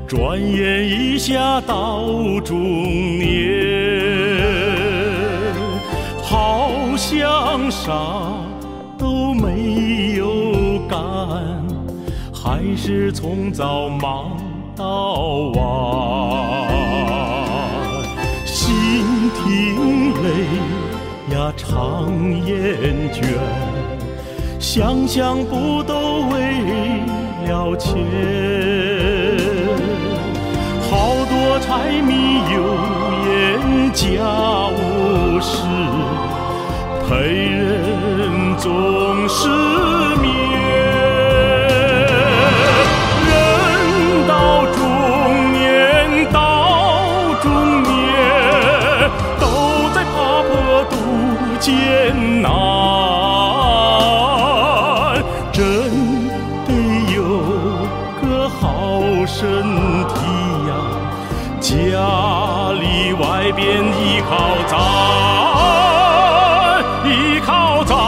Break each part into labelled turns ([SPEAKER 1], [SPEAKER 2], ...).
[SPEAKER 1] 转眼一下到中年，好像啥都没有干，还是从早忙到晚，心挺累呀，肠厌倦，想想不都为了钱，好多柴米油盐家务事，陪人总是眠。人到中年，到中年，都在爬坡度艰难，真得有个好身体呀，家里外边依靠咱，依靠咱。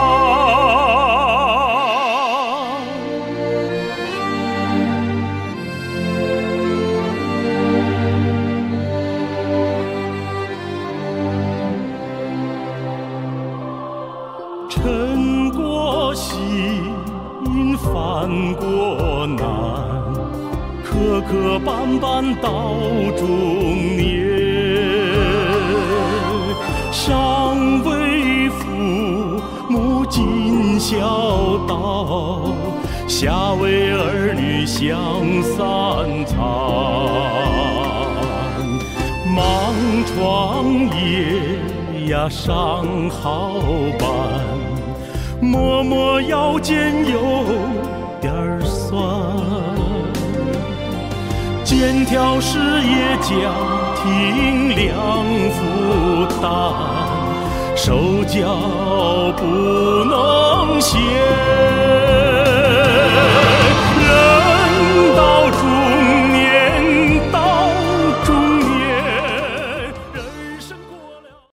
[SPEAKER 1] 撑过心，翻过难，磕磕绊绊到中年，上为父母尽孝道，下为儿女享三餐，忙创业呀上好班，默默腰间有点酸，肩挑事业家庭两负担，手脚不能闲。